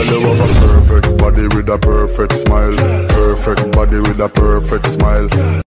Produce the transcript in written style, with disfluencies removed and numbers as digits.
you have a perfect body with a perfect smile. Perfect body with a perfect smile.